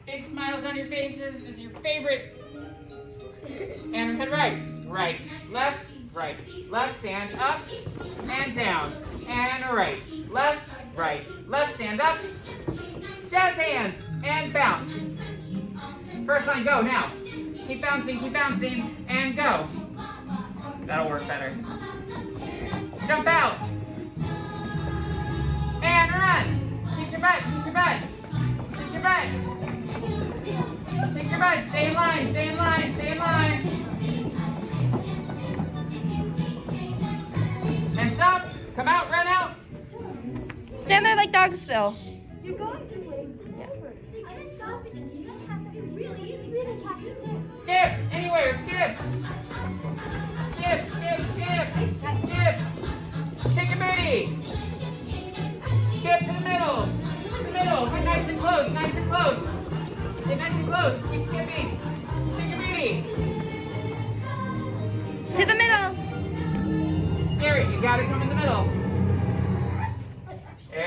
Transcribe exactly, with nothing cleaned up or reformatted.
Big smiles on your faces. This is your favorite. And head right. Right. Left. Right. Left. Stand up. And down. And right. Left. Right. Left. Stand up. Jazz hands. And bounce. First line, go now. Keep bouncing, keep bouncing, and go. That'll work better. Jump out. And run. Kick your butt, kick your butt. Kick your butt. Kick your butt. Stay in line, stay in line, stay in line. And stop. Come out, run out. Stand there like dogs still. You're going to win. Yeah. I'm stopping and you don't have to be really easy. Really happy too. Skip. Anywhere. Skip. Skip, skip, skip. Skip. Shake your booty. Skip to the middle. To the middle. Get nice and close. Nice and close. Get nice and close. Keep skipping. Shake your booty. To the middle. Gary, you gotta come in the middle.